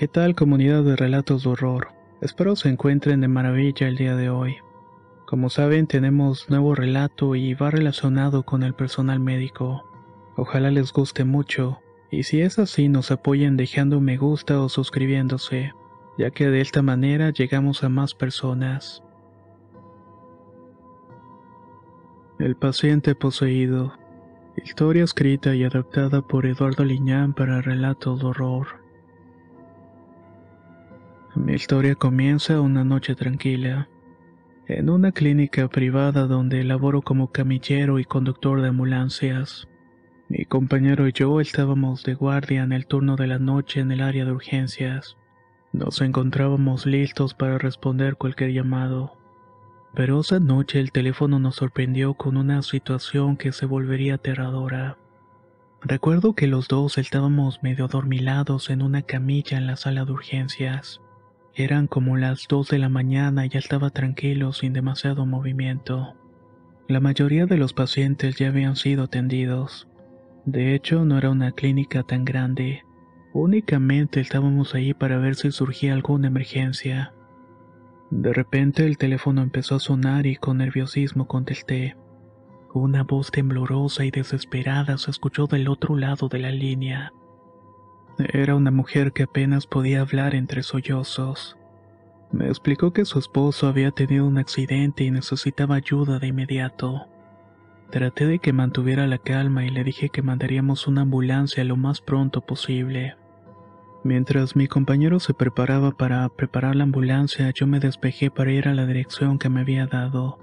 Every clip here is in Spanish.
¿Qué tal, comunidad de relatos de horror? Espero se encuentren de maravilla el día de hoy. Como saben, tenemos nuevo relato y va relacionado con el personal médico. Ojalá les guste mucho, y si es así nos apoyen dejando un me gusta o suscribiéndose, ya que de esta manera llegamos a más personas. El paciente poseído. Historia escrita y adaptada por Eduardo Liñán para relatos de horror. Mi historia comienza una noche tranquila, en una clínica privada donde laboro como camillero y conductor de ambulancias. Mi compañero y yo estábamos de guardia en el turno de la noche en el área de urgencias. Nos encontrábamos listos para responder cualquier llamado. Pero esa noche el teléfono nos sorprendió con una situación que se volvería aterradora. Recuerdo que los dos estábamos medio adormilados en una camilla en la sala de urgencias. Eran como las 2 de la mañana y ya estaba tranquilo sin demasiado movimiento. La mayoría de los pacientes ya habían sido atendidos. De hecho, no era una clínica tan grande. Únicamente estábamos ahí para ver si surgía alguna emergencia. De repente el teléfono empezó a sonar y con nerviosismo contesté. Una voz temblorosa y desesperada se escuchó del otro lado de la línea. Era una mujer que apenas podía hablar entre sollozos. Me explicó que su esposo había tenido un accidente y necesitaba ayuda de inmediato. Traté de que mantuviera la calma y le dije que mandaríamos una ambulancia lo más pronto posible. Mientras mi compañero se preparaba para preparar la ambulancia, yo me despejé para ir a la dirección que me había dado.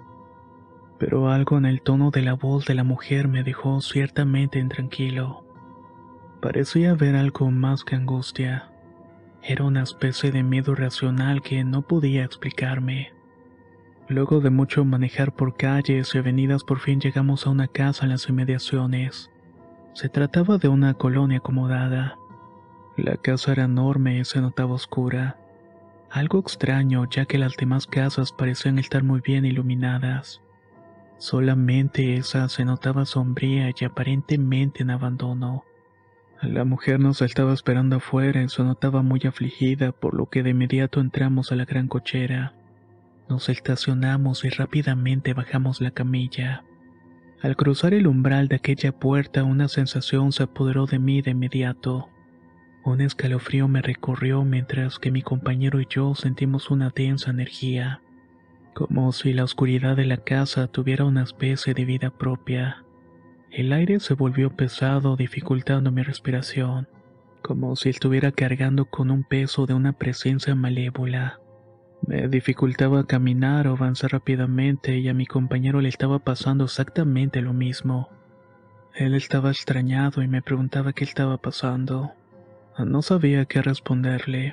Pero algo en el tono de la voz de la mujer me dejó ciertamente intranquilo. Parecía haber algo más que angustia. Era una especie de miedo irracional que no podía explicarme. Luego de mucho manejar por calles y avenidas, por fin llegamos a una casa en las inmediaciones. Se trataba de una colonia acomodada. La casa era enorme y se notaba oscura. Algo extraño, ya que las demás casas parecían estar muy bien iluminadas. Solamente esa se notaba sombría y aparentemente en abandono. La mujer nos estaba esperando afuera y se notaba muy afligida, por lo que de inmediato entramos a la gran cochera. Nos estacionamos y rápidamente bajamos la camilla. Al cruzar el umbral de aquella puerta, una sensación se apoderó de mí de inmediato. Un escalofrío me recorrió mientras que mi compañero y yo sentimos una densa energía, como si la oscuridad de la casa tuviera una especie de vida propia. El aire se volvió pesado, dificultando mi respiración, como si estuviera cargando con un peso de una presencia malévola. Me dificultaba caminar o avanzar rápidamente y a mi compañero le estaba pasando exactamente lo mismo. Él estaba extrañado y me preguntaba qué estaba pasando. No sabía qué responderle.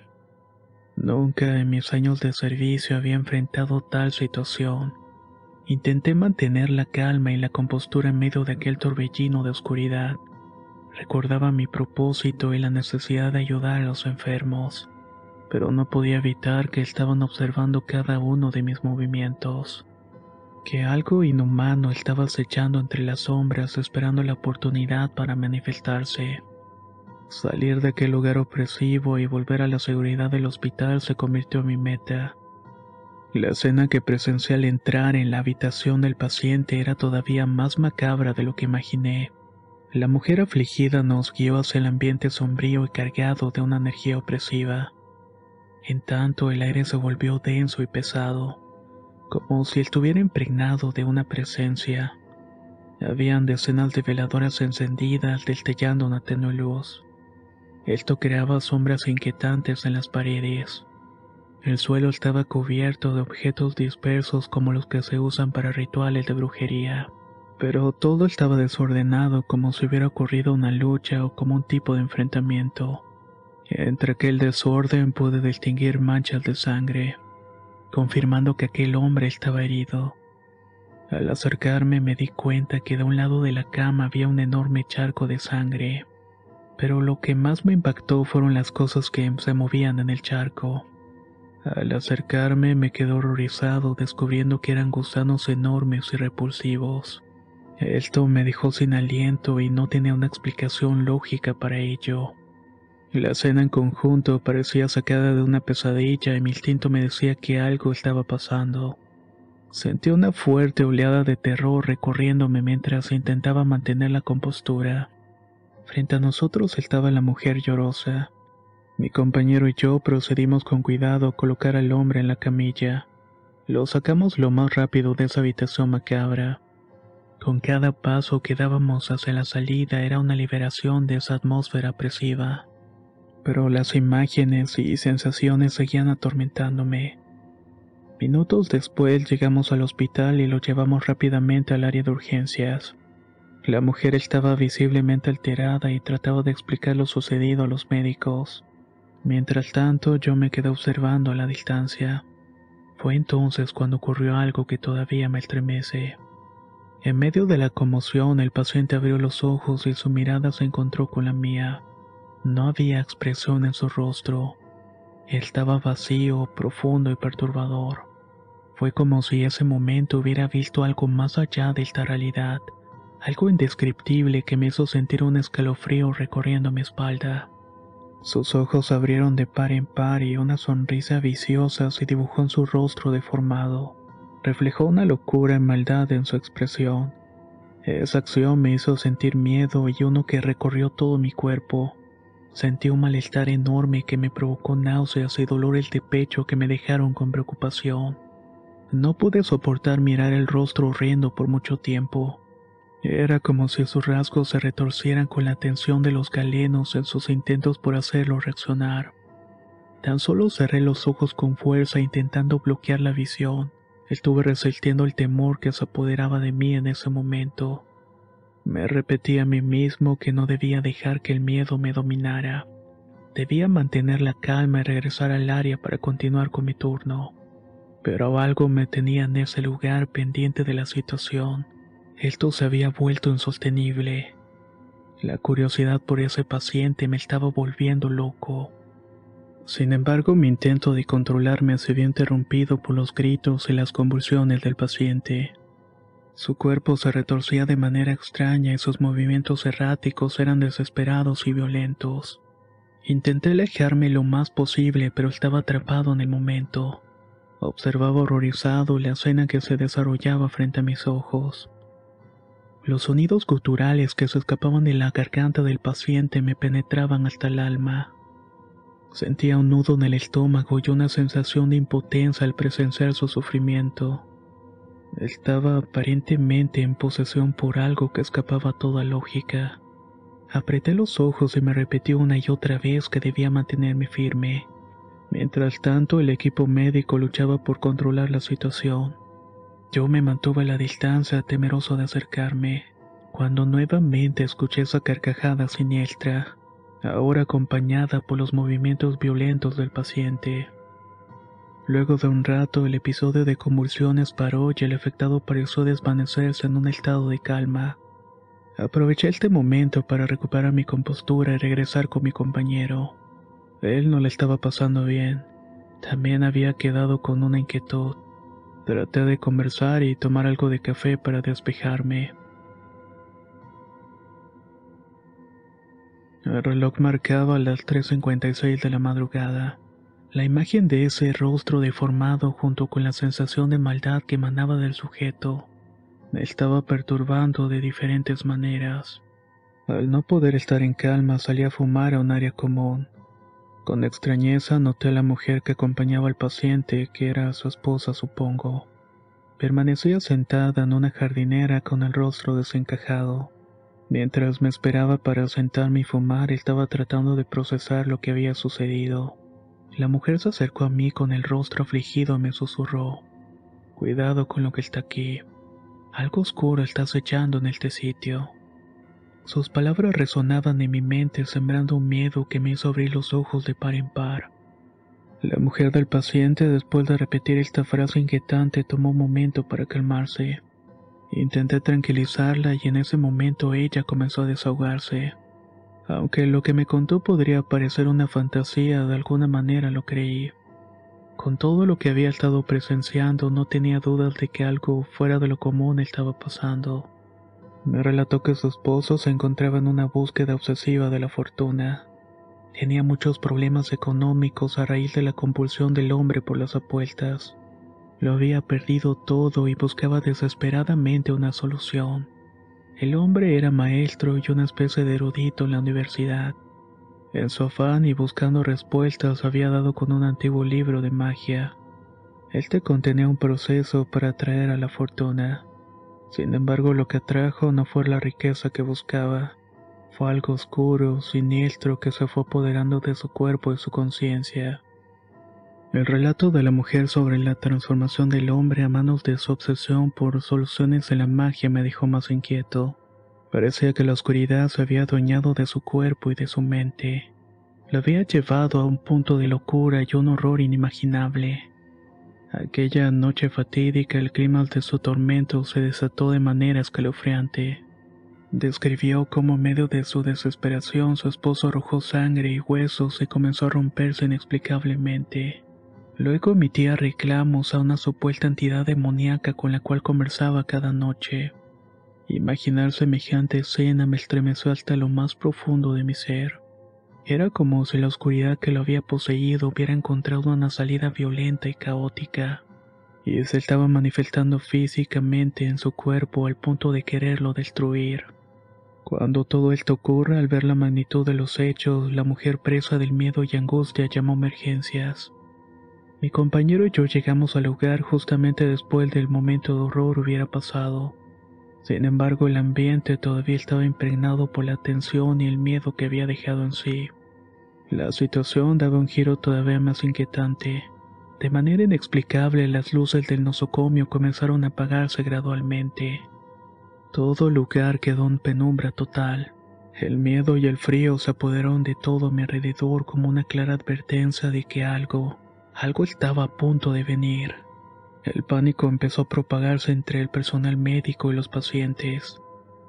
Nunca en mis años de servicio había enfrentado tal situación. Intenté mantener la calma y la compostura en medio de aquel torbellino de oscuridad. Recordaba mi propósito y la necesidad de ayudar a los enfermos, pero no podía evitar que estaban observando cada uno de mis movimientos. Que algo inhumano estaba acechando entre las sombras esperando la oportunidad para manifestarse. Salir de aquel lugar opresivo y volver a la seguridad del hospital se convirtió en mi meta. La escena que presencié al entrar en la habitación del paciente era todavía más macabra de lo que imaginé. La mujer afligida nos guió hacia el ambiente sombrío y cargado de una energía opresiva. En tanto el aire se volvió denso y pesado, como si estuviera impregnado de una presencia. Habían decenas de veladoras encendidas destellando una tenue luz. Esto creaba sombras inquietantes en las paredes. El suelo estaba cubierto de objetos dispersos como los que se usan para rituales de brujería, pero todo estaba desordenado como si hubiera ocurrido una lucha o como un tipo de enfrentamiento. Entre aquel desorden pude distinguir manchas de sangre, confirmando que aquel hombre estaba herido. Al acercarme me di cuenta que de un lado de la cama había un enorme charco de sangre, pero lo que más me impactó fueron las cosas que se movían en el charco. Al acercarme me quedé horrorizado descubriendo que eran gusanos enormes y repulsivos. Esto me dejó sin aliento y no tenía una explicación lógica para ello. La escena en conjunto parecía sacada de una pesadilla y mi instinto me decía que algo estaba pasando. Sentí una fuerte oleada de terror recorriéndome mientras intentaba mantener la compostura. Frente a nosotros estaba la mujer llorosa. Mi compañero y yo procedimos con cuidado a colocar al hombre en la camilla. Lo sacamos lo más rápido de esa habitación macabra. Con cada paso que dábamos hacia la salida era una liberación de esa atmósfera opresiva. Pero las imágenes y sensaciones seguían atormentándome. Minutos después llegamos al hospital y lo llevamos rápidamente al área de urgencias. La mujer estaba visiblemente alterada y trataba de explicar lo sucedido a los médicos. Mientras tanto, yo me quedé observando a la distancia. Fue entonces cuando ocurrió algo que todavía me estremece. En medio de la conmoción, el paciente abrió los ojos y su mirada se encontró con la mía. No había expresión en su rostro. Estaba vacío, profundo y perturbador. Fue como si ese momento hubiera visto algo más allá de esta realidad, algo indescriptible que me hizo sentir un escalofrío recorriendo mi espalda. Sus ojos se abrieron de par en par y una sonrisa viciosa se dibujó en su rostro deformado. Reflejó una locura y maldad en su expresión. Esa acción me hizo sentir miedo y uno que recorrió todo mi cuerpo. Sentí un malestar enorme que me provocó náuseas y dolores de pecho que me dejaron con preocupación. No pude soportar mirar el rostro horrendo por mucho tiempo. Era como si sus rasgos se retorcieran con la tensión de los galenos en sus intentos por hacerlo reaccionar. Tan solo cerré los ojos con fuerza intentando bloquear la visión. Estuve resistiendo el temor que se apoderaba de mí en ese momento. Me repetí a mí mismo que no debía dejar que el miedo me dominara. Debía mantener la calma y regresar al área para continuar con mi turno. Pero algo me tenía en ese lugar pendiente de la situación. Esto se había vuelto insostenible. La curiosidad por ese paciente me estaba volviendo loco. Sin embargo, mi intento de controlarme se vio interrumpido por los gritos y las convulsiones del paciente. Su cuerpo se retorcía de manera extraña y sus movimientos erráticos eran desesperados y violentos. Intenté alejarme lo más posible, pero estaba atrapado en el momento. Observaba horrorizado la escena que se desarrollaba frente a mis ojos. Los sonidos guturales que se escapaban de la garganta del paciente me penetraban hasta el alma. Sentía un nudo en el estómago y una sensación de impotencia al presenciar su sufrimiento. Estaba aparentemente en posesión por algo que escapaba a toda lógica. Apreté los ojos y me repetí una y otra vez que debía mantenerme firme. Mientras tanto, el equipo médico luchaba por controlar la situación. Yo me mantuve a la distancia, temeroso de acercarme, cuando nuevamente escuché esa carcajada siniestra, ahora acompañada por los movimientos violentos del paciente. Luego de un rato, el episodio de convulsiones paró y el afectado pareció desvanecerse en un estado de calma. Aproveché este momento para recuperar mi compostura y regresar con mi compañero. Él no le estaba pasando bien. También había quedado con una inquietud. Traté de conversar y tomar algo de café para despejarme. El reloj marcaba las 3:56 de la madrugada. La imagen de ese rostro deformado junto con la sensación de maldad que emanaba del sujeto me estaba perturbando de diferentes maneras. Al no poder estar en calma, salí a fumar a un área común. Con extrañeza noté a la mujer que acompañaba al paciente, que era su esposa, supongo. Permanecía sentada en una jardinera con el rostro desencajado. Mientras me esperaba para sentarme y fumar, estaba tratando de procesar lo que había sucedido. La mujer se acercó a mí con el rostro afligido y me susurró: «Cuidado con lo que está aquí. Algo oscuro está acechando en este sitio». Sus palabras resonaban en mi mente, sembrando un miedo que me hizo abrir los ojos de par en par. La mujer del paciente, después de repetir esta frase inquietante, tomó un momento para calmarse. Intenté tranquilizarla y en ese momento ella comenzó a desahogarse. Aunque lo que me contó podría parecer una fantasía, de alguna manera lo creí. Con todo lo que había estado presenciando, no tenía dudas de que algo fuera de lo común estaba pasando. Me relató que su esposo se encontraba en una búsqueda obsesiva de la fortuna. Tenía muchos problemas económicos a raíz de la compulsión del hombre por las apuestas. Lo había perdido todo y buscaba desesperadamente una solución. El hombre era maestro y una especie de erudito en la universidad. En su afán y buscando respuestas había dado con un antiguo libro de magia. Este contenía un proceso para atraer a la fortuna. Sin embargo, lo que atrajo no fue la riqueza que buscaba. Fue algo oscuro, siniestro que se fue apoderando de su cuerpo y su conciencia. El relato de la mujer sobre la transformación del hombre a manos de su obsesión por soluciones de la magia me dejó más inquieto. Parecía que la oscuridad se había adueñado de su cuerpo y de su mente. Lo había llevado a un punto de locura y un horror inimaginable. Aquella noche fatídica, el clímax de su tormento se desató de manera escalofriante. Describió cómo en medio de su desesperación su esposo arrojó sangre y huesos y comenzó a romperse inexplicablemente. Luego emitía reclamos a una supuesta entidad demoníaca con la cual conversaba cada noche. Imaginar semejante escena me estremeció hasta lo más profundo de mi ser. Era como si la oscuridad que lo había poseído hubiera encontrado una salida violenta y caótica, y se estaba manifestando físicamente en su cuerpo al punto de quererlo destruir. Cuando todo esto ocurre, al ver la magnitud de los hechos, la mujer presa del miedo y angustia llamó a emergencias. Mi compañero y yo llegamos al lugar justamente después del momento de horror hubiera pasado. Sin embargo, el ambiente todavía estaba impregnado por la tensión y el miedo que había dejado en sí. La situación daba un giro todavía más inquietante. De manera inexplicable, las luces del nosocomio comenzaron a apagarse gradualmente. Todo el lugar quedó en penumbra total. El miedo y el frío se apoderaron de todo a mi alrededor como una clara advertencia de que algo estaba a punto de venir. El pánico empezó a propagarse entre el personal médico y los pacientes.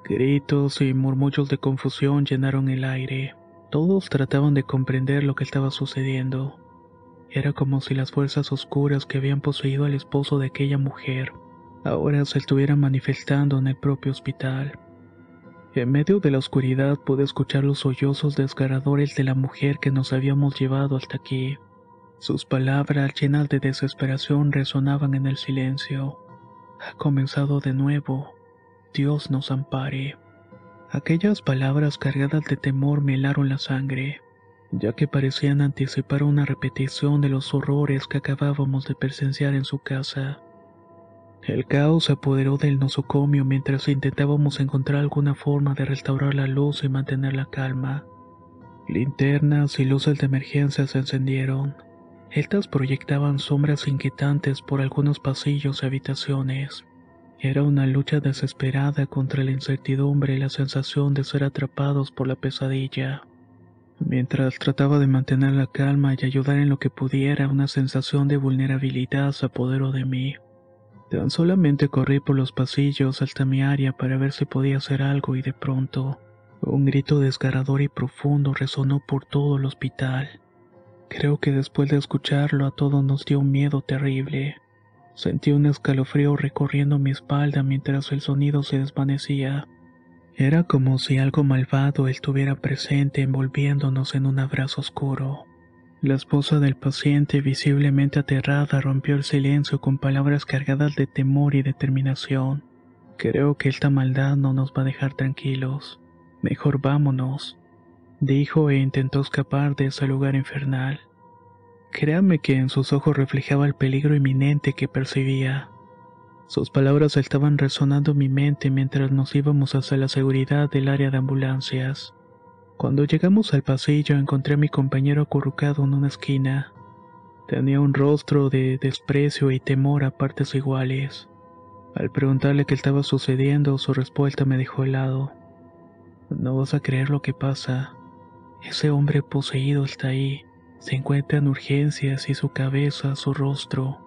Gritos y murmullos de confusión llenaron el aire. Todos trataban de comprender lo que estaba sucediendo. Era como si las fuerzas oscuras que habían poseído al esposo de aquella mujer ahora se estuvieran manifestando en el propio hospital. En medio de la oscuridad pude escuchar los sollozos desgarradores de la mujer que nos habíamos llevado hasta aquí. Sus palabras llenas de desesperación resonaban en el silencio. Ha comenzado de nuevo. Dios nos ampare. Aquellas palabras cargadas de temor me helaron la sangre, ya que parecían anticipar una repetición de los horrores que acabábamos de presenciar en su casa. El caos se apoderó del nosocomio mientras intentábamos encontrar alguna forma de restaurar la luz y mantener la calma. Linternas y luces de emergencia se encendieron. Estas proyectaban sombras inquietantes por algunos pasillos y habitaciones. Era una lucha desesperada contra la incertidumbre y la sensación de ser atrapados por la pesadilla. Mientras trataba de mantener la calma y ayudar en lo que pudiera, una sensación de vulnerabilidad se apoderó de mí. Tan solamente corrí por los pasillos hasta mi área para ver si podía hacer algo y de pronto, un grito desgarrador y profundo resonó por todo el hospital. Creo que después de escucharlo a todos nos dio un miedo terrible. Sentí un escalofrío recorriendo mi espalda mientras el sonido se desvanecía. Era como si algo malvado estuviera presente envolviéndonos en un abrazo oscuro. La esposa del paciente, visiblemente aterrada, rompió el silencio con palabras cargadas de temor y determinación. Creo que esta maldad no nos va a dejar tranquilos. Mejor vámonos, dijo e intentó escapar de ese lugar infernal. Créame que en sus ojos reflejaba el peligro inminente que percibía. Sus palabras estaban resonando en mi mente mientras nos íbamos hacia la seguridad del área de ambulancias. Cuando llegamos al pasillo encontré a mi compañero acurrucado en una esquina. Tenía un rostro de desprecio y temor a partes iguales. Al preguntarle qué estaba sucediendo, su respuesta me dejó helado. No vas a creer lo que pasa. Ese hombre poseído está ahí. Se encuentra en urgencias y su cabeza, su rostro.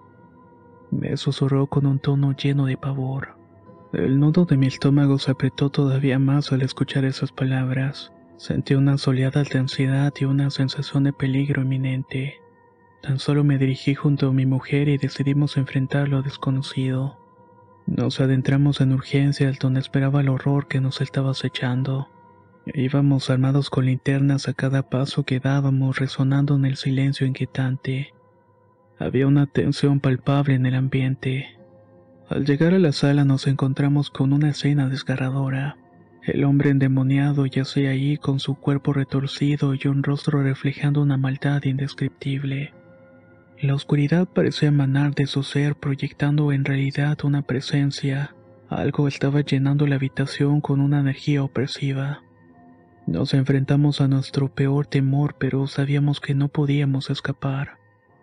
Me susurró con un tono lleno de pavor. El nudo de mi estómago se apretó todavía más al escuchar esas palabras. Sentí unas oleadas de ansiedad y una sensación de peligro inminente. Tan solo me dirigí junto a mi mujer y decidimos enfrentar lo desconocido. Nos adentramos en urgencias donde esperaba el horror que nos estaba acechando. Íbamos armados con linternas a cada paso que dábamos, resonando en el silencio inquietante. Había una tensión palpable en el ambiente. Al llegar a la sala nos encontramos con una escena desgarradora. El hombre endemoniado yacía allí con su cuerpo retorcido y un rostro reflejando una maldad indescriptible. La oscuridad parecía emanar de su ser, proyectando en realidad una presencia. Algo estaba llenando la habitación con una energía opresiva. Nos enfrentamos a nuestro peor temor, pero sabíamos que no podíamos escapar.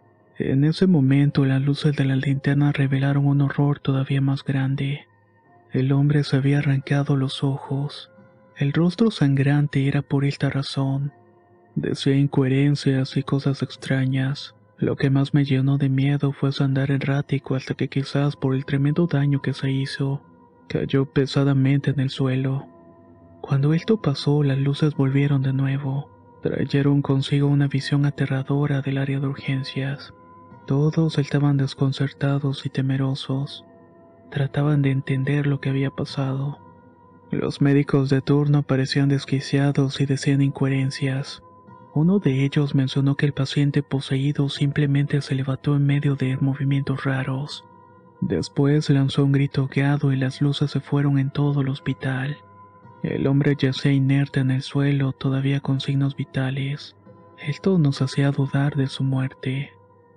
En ese momento, las luces de la linterna revelaron un horror todavía más grande. El hombre se había arrancado los ojos. El rostro sangrante era por esta razón. Decía incoherencias y cosas extrañas. Lo que más me llenó de miedo fue su andar errático hasta que quizás por el tremendo daño que se hizo, cayó pesadamente en el suelo. Cuando esto pasó, las luces volvieron de nuevo. Trajeron consigo una visión aterradora del área de urgencias. Todos estaban desconcertados y temerosos. Trataban de entender lo que había pasado. Los médicos de turno parecían desquiciados y decían incoherencias. Uno de ellos mencionó que el paciente poseído simplemente se levantó en medio de movimientos raros. Después lanzó un grito ahogado y las luces se fueron en todo el hospital. El hombre yacía inerte en el suelo, todavía con signos vitales. Esto nos hacía dudar de su muerte.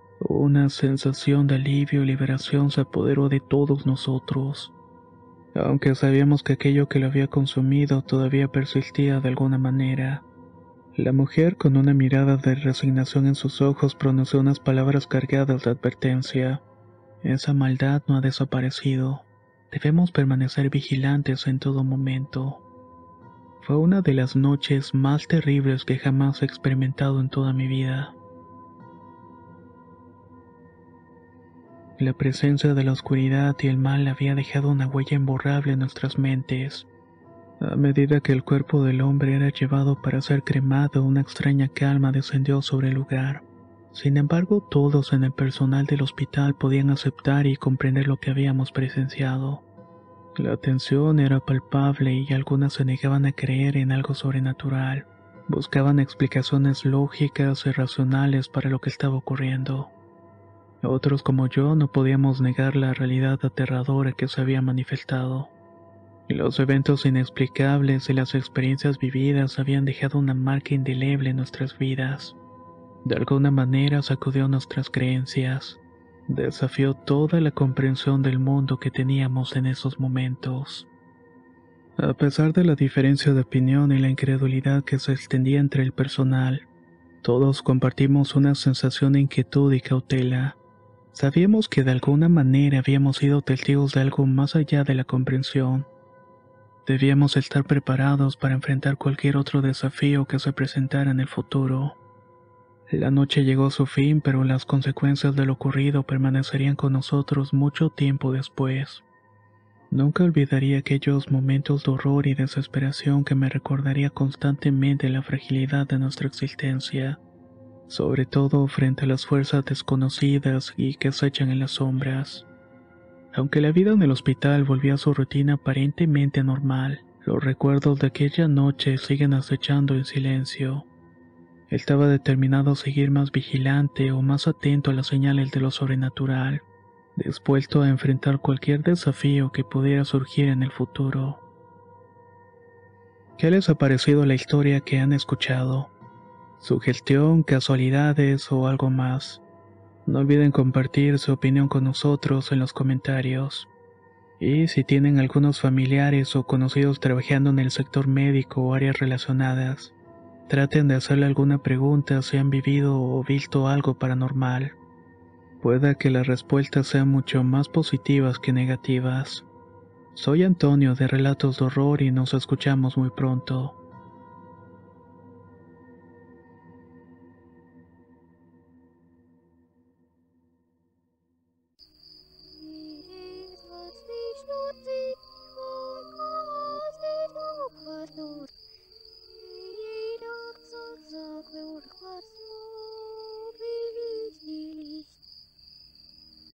Una sensación de alivio y liberación se apoderó de todos nosotros. Aunque sabíamos que aquello que lo había consumido todavía persistía de alguna manera. La mujer, con una mirada de resignación en sus ojos, pronunció unas palabras cargadas de advertencia. Esa maldad no ha desaparecido. Debemos permanecer vigilantes en todo momento. Fue una de las noches más terribles que jamás he experimentado en toda mi vida. La presencia de la oscuridad y el mal había dejado una huella imborrable en nuestras mentes. A medida que el cuerpo del hombre era llevado para ser cremado, una extraña calma descendió sobre el lugar. Sin embargo, todos en el personal del hospital podían aceptar y comprender lo que habíamos presenciado. La tensión era palpable y algunas se negaban a creer en algo sobrenatural. Buscaban explicaciones lógicas y racionales para lo que estaba ocurriendo. Otros como yo no podíamos negar la realidad aterradora que se había manifestado. Los eventos inexplicables y las experiencias vividas habían dejado una marca indeleble en nuestras vidas. De alguna manera sacudió nuestras creencias. Desafió toda la comprensión del mundo que teníamos en esos momentos. A pesar de la diferencia de opinión y la incredulidad que se extendía entre el personal, todos compartimos una sensación de inquietud y cautela. Sabíamos que de alguna manera habíamos sido testigos de algo más allá de la comprensión. Debíamos estar preparados para enfrentar cualquier otro desafío que se presentara en el futuro. La noche llegó a su fin, pero las consecuencias de lo ocurrido permanecerían con nosotros mucho tiempo después. Nunca olvidaría aquellos momentos de horror y desesperación que me recordaría constantemente la fragilidad de nuestra existencia, sobre todo frente a las fuerzas desconocidas y que acechan en las sombras. Aunque la vida en el hospital volvió a su rutina aparentemente normal, los recuerdos de aquella noche siguen acechando en silencio. Estaba determinado a seguir más vigilante o más atento a las señales de lo sobrenatural, dispuesto a enfrentar cualquier desafío que pudiera surgir en el futuro. ¿Qué les ha parecido la historia que han escuchado? ¿Sugestión, casualidades o algo más? No olviden compartir su opinión con nosotros en los comentarios. Y si tienen algunos familiares o conocidos trabajando en el sector médico o áreas relacionadas, traten de hacerle alguna pregunta si han vivido o visto algo paranormal. Pueda que las respuestas sean mucho más positivas que negativas. Soy Antonio de Relatos de Horror y nos escuchamos muy pronto.